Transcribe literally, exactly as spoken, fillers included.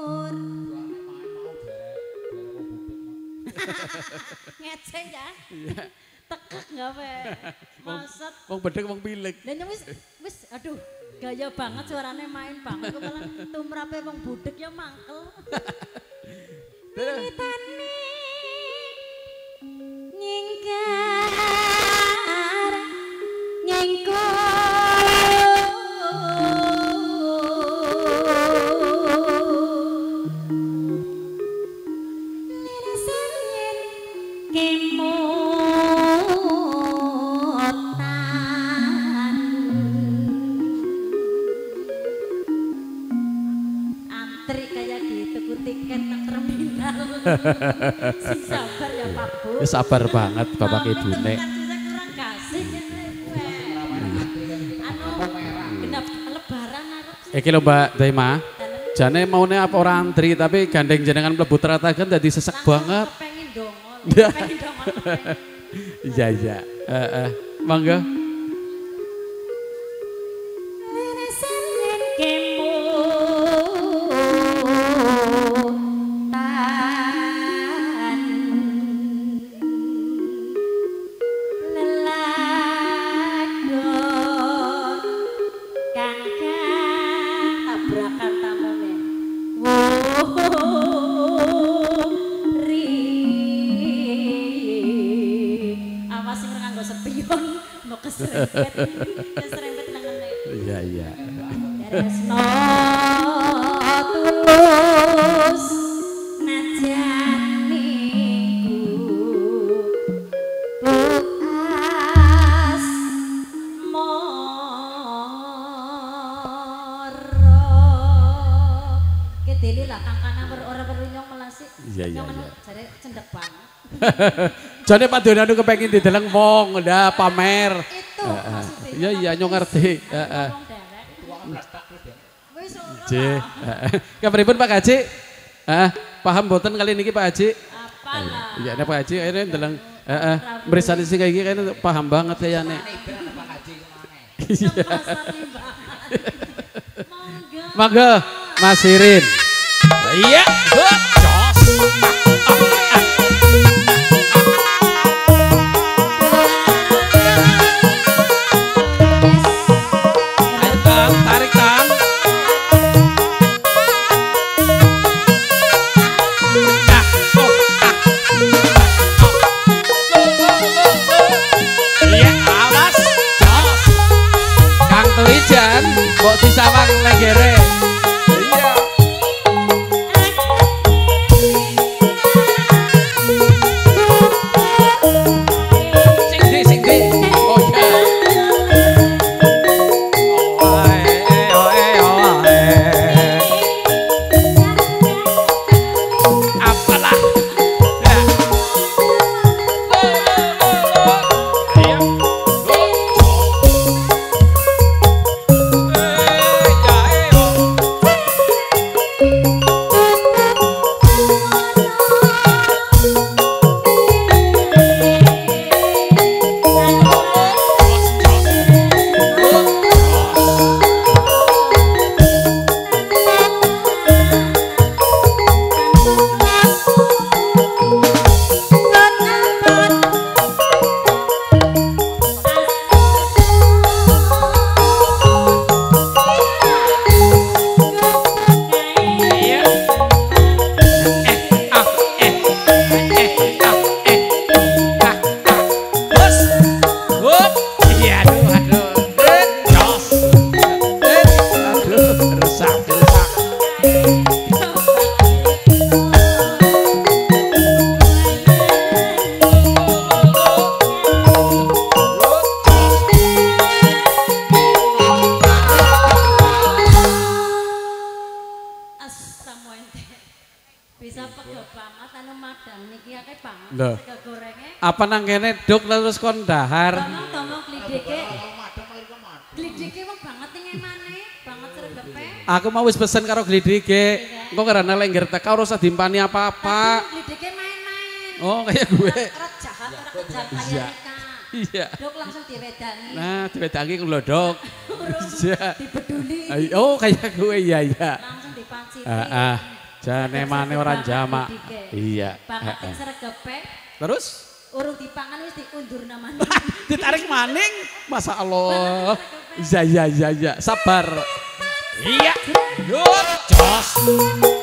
Ngeceng ya. Tekek enggak pe. Maksud wong bedhek wong pilik. Lah wis wis aduh gaya banget suarane main banget kok malah tumrape wong budek ya mangkel. Tani nyingkar nyengkol lirisan yen kemutan antri kayak gitu ku tiket nang terminal. Si sabar ya Pak Bu. Ya sabar banget Bapak Ibu nek. Kurang kasih anu genap lebaran arep. Iki lho Mbak Daima. Jane maune apa ora antri tapi gandeng jenengan mlebu terataken dadi sesek banget. Pengen dongol. Ya. Pengen dongol. Iya iya. Heeh. Monggo. Lirisan yen kemu keserempet nangane. Iya iya. Tresno tulus najan niku puas moro. Kedele lah kangkana ora perlu nyong melasi. Iya iya. Nyong jare cendek banget. Jane Pak Donanu kepengin dideleng wong, ndak pamer. Itu maksudnya. Iya iya nyong ngerti. Heeh. Wis ora. Nggih. Kepripun Pak Haji? Heeh, paham mboten kali niki Pak Haji? Apalah. Iya nek Pak Haji akhirnya ndeleng heeh, mrisani sing kayak iki kayaknya paham banget kayane. Iya. Monggo Mas Irin. Iya. Jan, mbok disawang lenggere. Iya. Sing di sing di. Oh ya. Oh eh oh eh oh eh. Apalah. Ya. Iya. Apa nang kene dok terus kon dahar. Tolong-tolong glideke. Glideke wong banget ning emane, banget sregepe. Aku mau wis pesen karo glideke. Engko karena lengger teka ora usah dimpani apa-apa. Glideke main-main. Oh, kayak gue. Ora jahat, ora kejam kaya Rika. Iya. Dok langsung diwedani. Nah, diwedani nglodok. Iya. Dibeduli. Oh, kayak gue iya iya. Langsung dipanciti. Heeh. Jane mane orang jamak. Iya. Bakat sregepe. Terus? Urung dipangan wis diundur namanya. Ditarik maning. Masa Allah. Iya iya iya iya. Sabar. Iya. Yuk, jos.